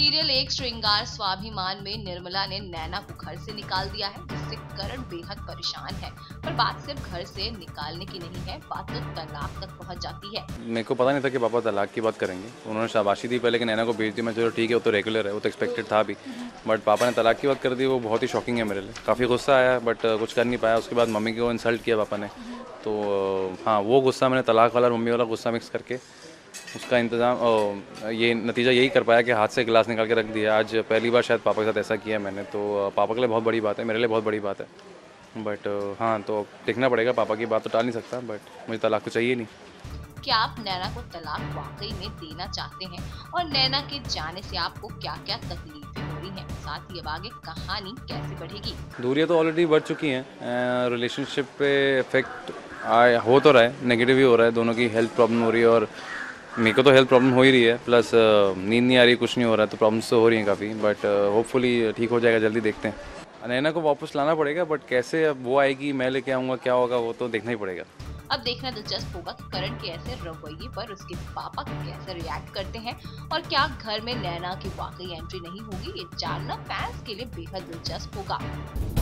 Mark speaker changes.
Speaker 1: Serial एक श्रृंगार स्वाभिमान में निर्मला ने नैना को घर से निकाल दिया है, जिससे करण बेहद परेशान है। पर बात सिर्फ घर से निकालने की नहीं है, बात तो तलाक तक पहुंच जाती है।
Speaker 2: मेरे को पता नहीं था कि पापा तलाक की बात करेंगे। उन्होंने शाबाशी दी पहले कि नैना को भेज दी। मैं चलो ठीक है, वो तो रेगुलर है, वो तो एक्सपेक्टेड था भी। बट पापा ने तलाक की बात कर दी, वो बहुत ही शॉकिंग है मेरे लिए। काफ़ी गुस्सा आया, बट कुछ कर नहीं पाया। उसके बाद मम्मी को इंसल्ट किया पापा ने। तो हाँ, वो गुस्सा मैंने तलाक वाला और मम्मी वाला गुस्सा मिक्स करके उसका इंतज़ाम ये नतीजा यही कर पाया कि हाथ से गिलास निकाल के रख दिया। आज पहली बार शायद पापा के साथ ऐसा किया मैंने, तो पापा के लिए बहुत बड़ी बात है, मेरे लिए बहुत बड़ी बात है। बट हाँ, तो देखना पड़ेगा। पापा की बात तो टाल नहीं सकता, बट मुझे तलाक तो चाहिए नहीं।
Speaker 1: क्या आप नैना को तलाक वाकई में देना चाहते हैं, और नैना के जाने से आपको क्या क्या तकलीफें हो रही हैं? साथ ही अब आगे कहानी कैसे बढ़ेगी?
Speaker 2: दूरियां तो ऑलरेडी बढ़ चुकी हैं। रिलेशनशिप पे इफेक्ट हो तो रहा है, नेगेटिव ही हो रहा है। दोनों की हेल्थ प्रॉब्लम हो रही है, और मेरे को तो हेल्थ प्रॉब्लम हो ही रही है। प्लस नींद नहीं आ रही, कुछ नहीं हो रहा है, तो प्रॉब्लम्स तो हो रही हैं काफ़ी। बट होपफुली ठीक हो जाएगा, जल्दी देखते हैं। नैना को वापस लाना पड़ेगा, बट कैसे अब वो आएगी, मैं लेके आऊँगा, क्या होगा वो तो देखना ही पड़ेगा।
Speaker 1: अब देखना दिलचस्प होगा कि करण के ऐसे रवैये पर उसके पापा कैसे रिएक्ट करते हैं, और क्या घर में नैना की वाकई एंट्री नहीं होगी। ये जानना फैंस के लिए बेहद दिलचस्प होगा।